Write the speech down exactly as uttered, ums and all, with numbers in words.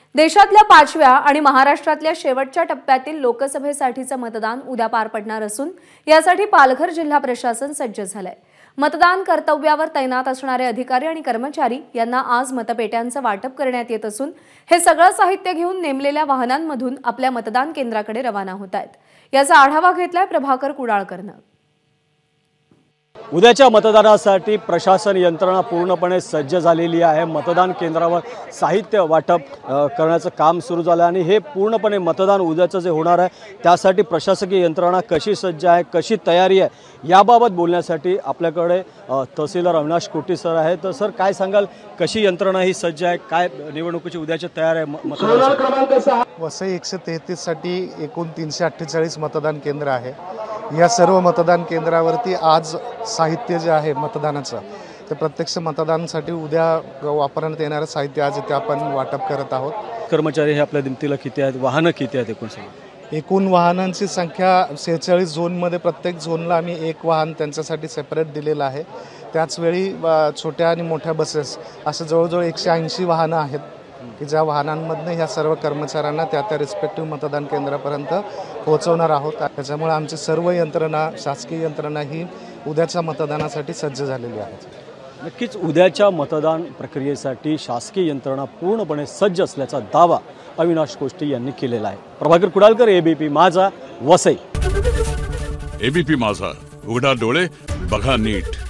देशातल्या पाचव्या आणि महाराष्ट्रातल्या शेवटच्या टप्प्यातील लोकसभेसाठीचं मतदान उद्या पार पडणार असून यासाठी पालघर जिल्हा प्रशासन सज्ज झालंय। मतदान कर्तव्यावर तैनात असणारे अधिकारी आणि कर्मचारी यांना आज मतपेट्यांचं वाटप करण्यात येत असून हे सगळं साहित्य घेऊन नेमलेल्या वाहनांमधून आपल्या मतदान केंद्राकडे रवाना होत आहेत। याचा आढावा घेतलाय प्रभाकर कुडाळकरनं। उद्याच्या मतदानासाठी प्रशासन यंत्रणा पूर्णपणे सज्ज झालेली आहे। मतदान केंद्रावर साहित्य वाटप करण्याचं काम सुरू झालं आणि हे पूर्णपणे मतदान उद्याचं जे होणार आहे त्यासाठी प्रशासकीय यंत्रणा कशी सज्ज आहे, कशी तयारी आहे याबाबत बोलण्यासाठी आपल्याकडे तहसीलदार अविनाश कोटी सर आहेत। तर सर काय सांगाल, कशी यंत्रणा ही सज्ज आहे, काय निवडणुकीची उद्याची तयारी आहे मतदानासाठी? वसई एकशे तेहतीस साठी एकूण तीनशे अठ्ठेचाळीस मतदान केंद्र आहे। या सर्व मतदान केंद्रावरती आज साहित्य जे आहे मतदानाचं ते प्रत्यक्ष मतदानासाठी उद्या वापरण्यात येणारं साहित्य आज इथे आपण वाटप करत आहोत। कर्मचारी हे आपल्या दिमतीला किती आहेत, वाहनं किती आहेत? एकूण एकूण वाहनांची संख्या सेहेचाळीस झोनमध्ये प्रत्येक झोनला आम्ही एक वाहन त्यांच्यासाठी सेपरेट दिलेलं आहे। त्याचवेळी छोट्या आणि मोठ्या बसेस असं जवळजवळ एकशे ऐंशी वाहनं आहेत की ज्या वाहनांमधनं ह्या सर्व कर्मचाऱ्यांना त्या त्या रिस्पेक्टिव्ह मतदान केंद्रापर्यंत पोहोचवणार आहोत। त्याच्यामुळे आमची सर्व यंत्रणा, शासकीय यंत्रणा ही उद्याच्या मतदानासाठी सज्ज झालेली आहे। नक्कीच उद्याच्या मतदान प्रक्रियेसाठी शासकीय यंत्रणा पूर्णपणे सज्ज असल्याचा दावा अविनाश कोष्टी यांनी केलेला आहे। प्रभाकर कुडाळकर, एबीपी माझा, वसई। एबीपी माझा, उघडा डोळे बघा नीट।